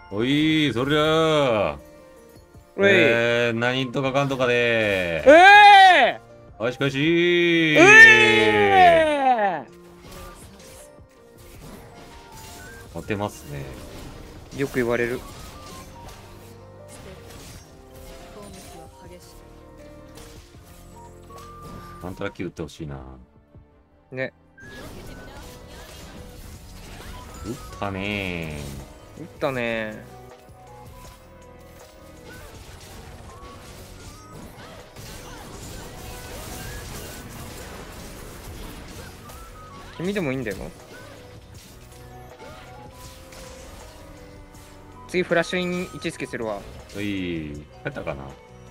おいー、そりゃあ。 うい。 何とかかんとかでえー。しかしえー。 えモテますね。 よく言われる。 なんとなく打ってほしいな。 ね。 打ったね打ったね。君でもいいんだよ。次フラッシュイン1スケするわ。 ー。おい、帰ったかな。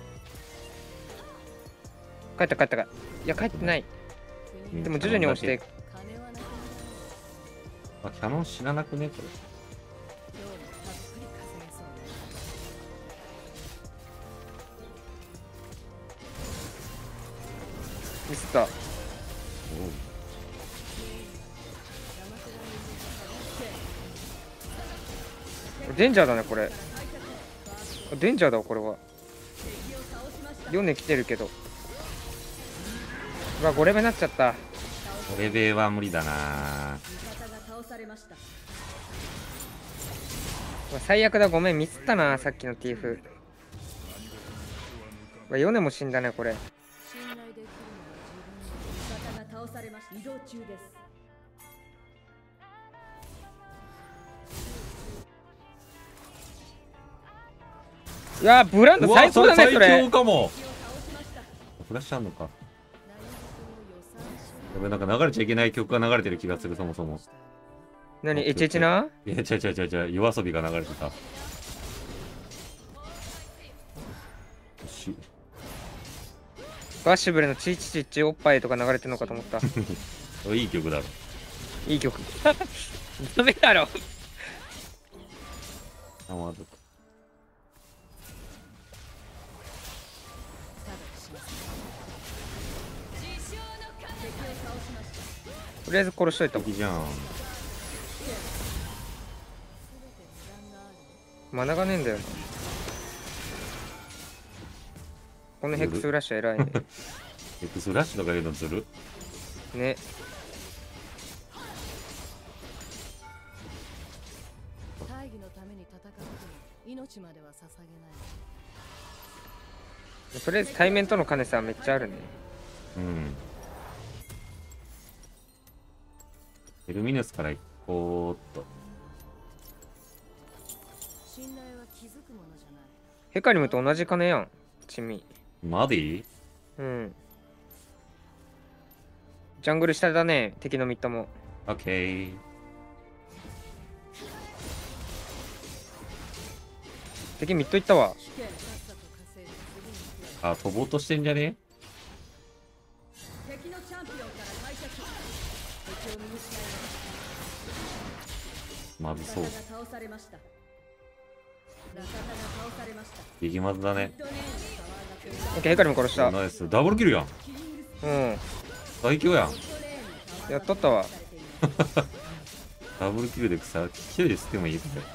帰った帰ったか。いや、帰ってない。でも徐々に押して。 あ、キャノン死ななくねこれ。 ミスった。デンジャーだね、これ。デンジャーだわ、これは。4年来てるけど。うわ、5レベルになっちゃった。 これでは無理だな。 うわ最悪だ、ごめん、ミスったな、さっきの TF。うわ、ヨネも死んだね、これ。 移動中です。 うわ、ブランド最高だね、そ最れ。 強かも。フラッシュあんのか。やべ、なんか流れちゃいけない曲が流れてる気がする、そもそも。 何、エチエチな。 いや、違う違う違う違う、夜遊びが流れてた。よし。 バッシュブルのチーチチッチおっぱいとか流れてんのかと思った。 いい曲だろ。 いい曲。ダメだろ。 あ、まず。 とりあえず殺しといたもん。 敵じゃん。 マナがねえんだよな。このヘクスフラッシュ偉いね。 エクスラッシュとかいうのする。 ね。 大義のために戦っても命までは捧げない。 とりあえず対面との兼ねさめっちゃあるね。 うん。エルミヌスから行こうっと。 信頼は気づくものじゃない。 ヘカリムと同じ金やん。チミ。 マディ。 うん。ジャングル下だね、敵のミッドも。 オッケー。 敵ミッド行ったわ。 あ、飛ぼうとしてんじゃね。 敵のチャンピオンから解釈。敵を見失いまずそう。 味方が倒されました。味方が倒されました。 激まずだね。 オッケー、ヘカリム殺した。 ナイス。ダブルキルやん。 うん。 最強やん。 やっとったわ。 ダブルキルでさ、一人で釣ってもいいこれ。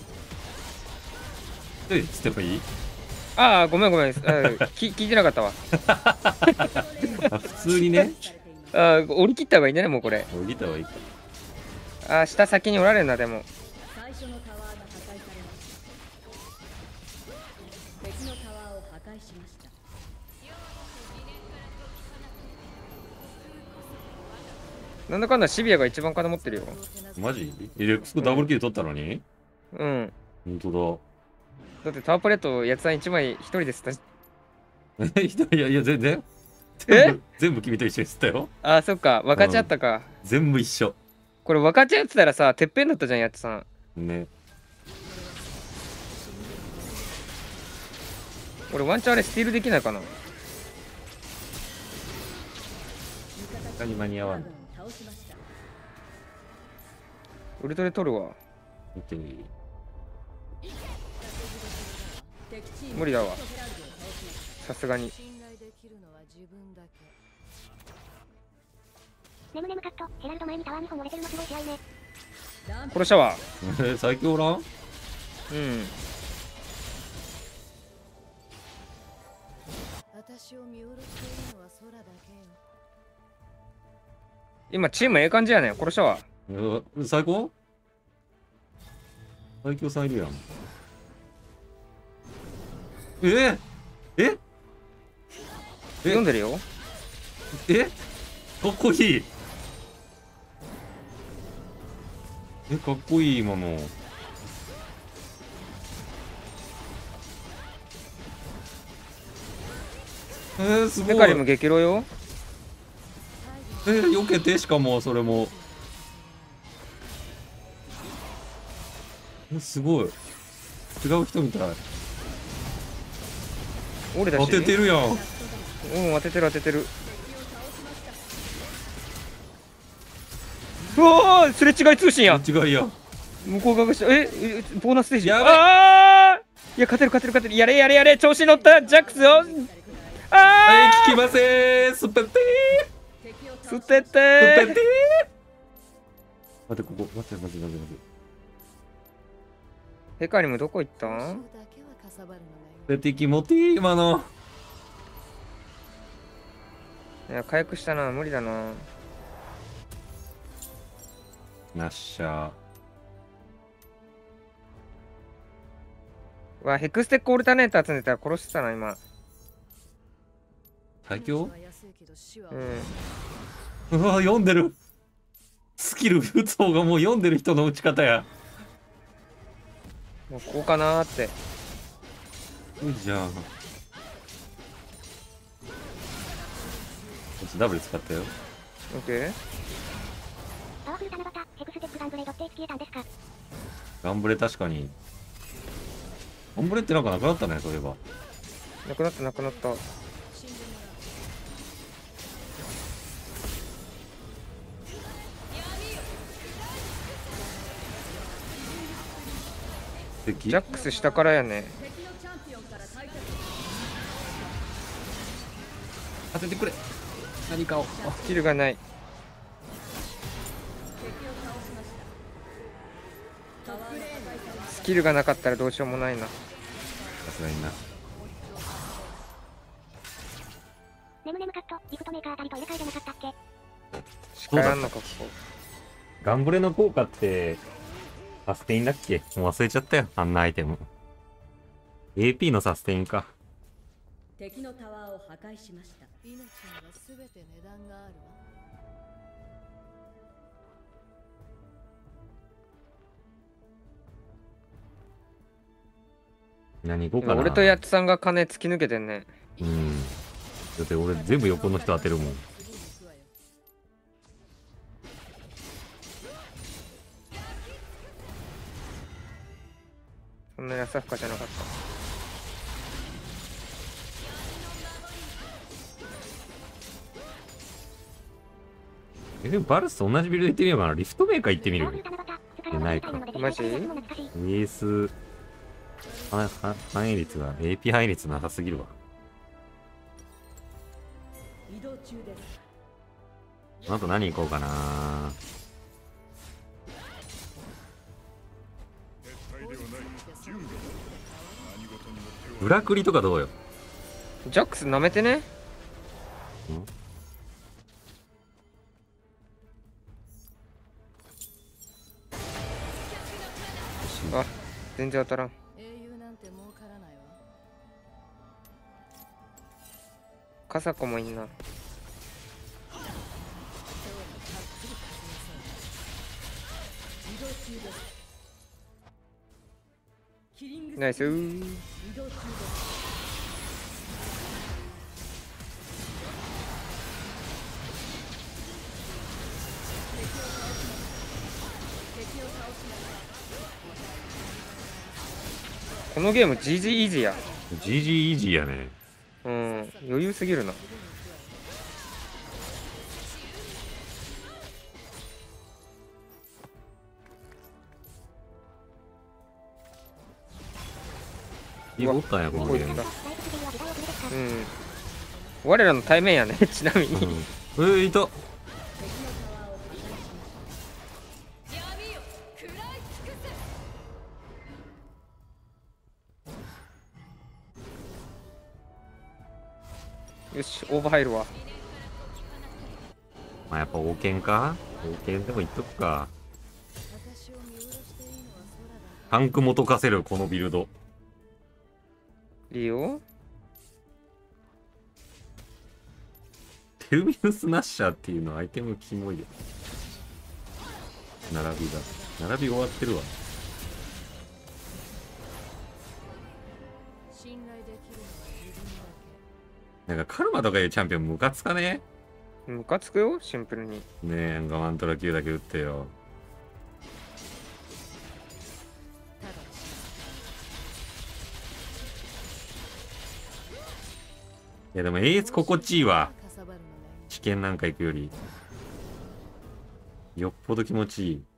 一人で釣ってもいい。 ああ、ごめんごめん。聞いてなかったわ。 あ、普通にね。 ああ、降り切った方がいいんじゃないもうこれ。 降りた方がいいか。 ああ、下先におられるな、でも。 最初のタワーが破壊されました。敵のタワーを破壊しました。 なんだかんだシビアが一番金持ってるよ。 マジレックスとダブルキル取ったのに。 うん。 本当だってタワープレート、やつさん1枚一人で吸ったし。 だ。いやいや、全然。全部君と一緒に釣ったよ。 ああ、そっか。分かち合ったか。 全部一緒。 これ分かち合ってたらさ、てっぺんだったじゃん、やつさん。 ね。 俺ワンチャンあれスティールできないかな。 他に間に合わん。 ウルトラ取るわ。 見てみる。 無理だわ。さすがに。 ネムネムカット、ヘラルド前にタワー2本折れてるのすごい試合ね。 殺したわ。 最強おらん。 うん私を見下ろしているのは空だけよ。 今チームええ感じやねん。殺したわ。 最高最強さんいるやん。ええ読んでるよ。 えかっこいい。かっこいい今の。すごい。 メカリも激ロよ。 避けて、しかもそれも。すごい。違う人みたい。 俺だし。 当ててるやん。 うん、当ててる当ててる。うわー、すれ違い通信や。 違いや。 向こう側がした。ボーナスステージ。 やべああ、いや、勝てる勝てる勝てる。やれやれやれ、調子に乗ったジャックスを。 聞きません。スペッテ捨ててー。スペッー。 テー。待って、ここ。待って。 ヘカリムどこ行った交ん？ 渉だけはかさばるのがいい。 出てきもてー、今の。 いや、回復したな。無理だな。 なっしゃ。 うわ、ヘクステックオルタネーター集めたら殺してたな、今。 最強。 命は安いけど死はうん。 うわ、読んでる。スキル打つ方がもう読んでる人の打ち方や。 もうこうかなーって。 いいじゃん。こっちダブル使ったよ。 オッケー。 パワフル七夕、ヘクステックガンブレードっていつ消えたんですか？ ガンブレ確かに。ガンブレってなんかなくなったね、そういえば。 なくなったなくなった。 死んでも敵ジャックス下からやね。 当ててくれ。何かを。 スキルがない。スキルがなかったらどうしようもないな。 さすがにな。 ネムネムカット、リフトメーカーあたりと入れ替えじゃなかったっけ？ 鹿やんのかここ。 ガンブレの効果って、サステインだっけ？もう忘れちゃったよ、あんなアイテム。AP のサステインか。 敵のタワーを破壊しました。 命には全て値段があるわ。 何行こうかな。 俺とヤッツさんが金突き抜けてんね。 うん。だって俺全部横の人当てるもん。 次に行くわよ。 そんなに浅深じゃなかった。 バルスと同じビルド行ってみようかな。リフトメーカー行ってみる。 パワフル七夕、使いないか物でマジも懐かしい。 エース、反映率が、AP 反映率なさすぎるわ。 移動中です。 あと何行こうかな。裏クリとかどうよ。 ジャックス舐めてね。あ、全然当たらん。 英雄なんて儲からないわ。 カサコもいんな。 今日もたっぷり稼げそう。 移動中です。キリングナイスー。 移動中です。 このゲーム GG イージーや。 GG イージーやね。 うん、余裕すぎるな。 いいおったんや、このゲーム。 うん。我らの対面やね、ちなみに。 いた。 よし、オーバー入るわ。 まあやっぱ王権か、王権でも言っとくか。 私を見下ろしていいのは空だ。 タンクも溶かせるこのビルド。 いいよ。 テルミヌスナッシャーっていうのアイテムキモいよ。並びが並び終わってるわ。 信頼できるのは自分だけ。 なんかカルマとかいうチャンピオンムカつかねムカつくよ、シンプルに。 え。ねえ、なんかマントラ級だけ打ってよ。 ただいやでも英越心地いいわ。 かさばるのね。 試験なんか行くよりよっぽど気持ちいい。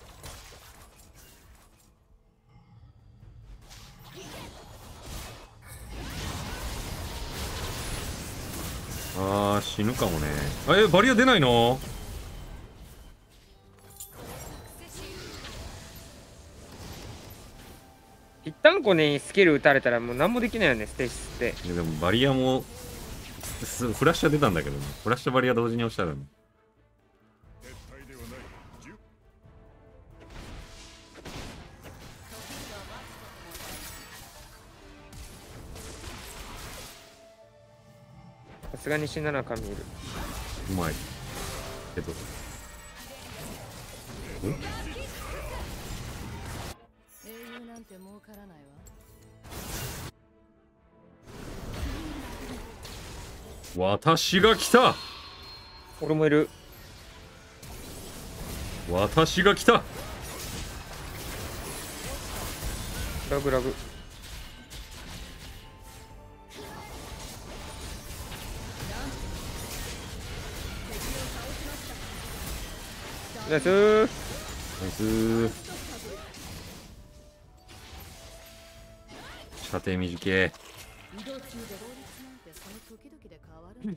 あー死ぬかもね。バリア出ないの？ 一旦こにスキル打たれたらもう何もできないよね、ステーシスって。 いやでもバリアもフラッシュは出たんだけどね。フラッシュとバリア同時に押したらね。 さすがに死ななあかん見る。 うまいけど。 英雄なんて儲からないわ。 私が来た。 俺もいる。 私が来た。 ラグラグ。ナイスー。 ナイスー。射程短け。 移動中で法律なんてその時々で変わるのよ。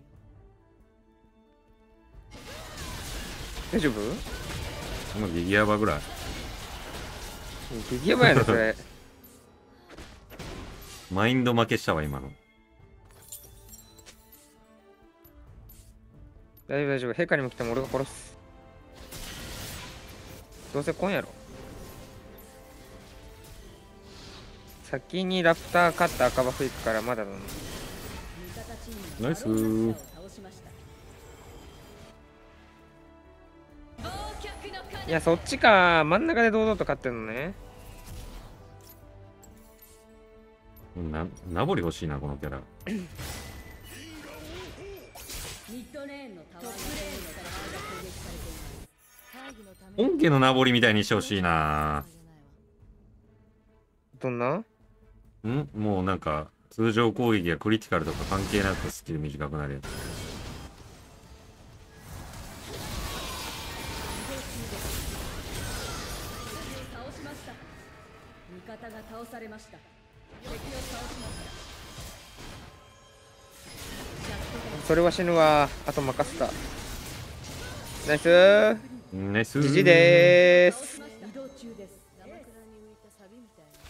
大丈夫？ 今ギギヤバぐらい。 ギギヤバやねそれ。 マインド負けしたわ今の。 大丈夫大丈夫。陛下にも来ても俺が殺す。どうせ来んやろ。先にラプター勝った赤バフ行くからまだだな。 味方チームナイスー。 を倒しました。 いやそっちか。真ん中で堂々と勝ってんのね。 ナボリ欲しいなこのキャラ。 ミッドレーンのタワーが攻撃されています。 大義のため本家のナボリみたいにしてほしいな。 どんな？ もうなんか通常攻撃やクリティカルとか関係なくスキル短くなるやつ。 倒しました。味方が倒されました。敵を倒しました。 それは死ぬわ。あと任せた。ナイスー。 ナイスー。 ジジでーす。 移動中です。 ラマクラに浮いたサビみたいな。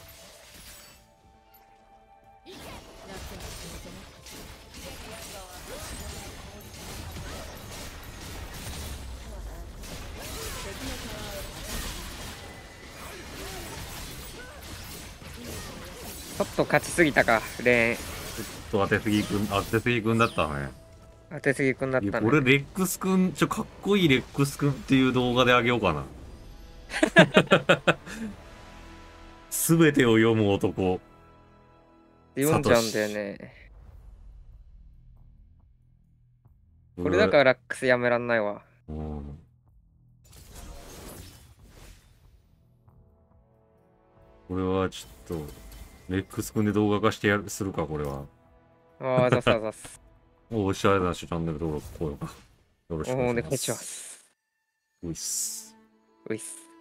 ちょっと勝ちすぎたか、レーン。 当てすぎくんだったね。 当てすぎくんだったね。 俺レックスくんかっこいいレックスくんっていう動画であげようかな。すべてを読む男。 読んじゃうんだよね。これだからラックスやめらんないわ。 うん。これはちょっとレックスくんで動画化してするかこれは。 ああ、ざすざす。 おっしゃるなしチャンネル登録高評価よろしくおお願いします。 願いします。 ういっす。 ういっす。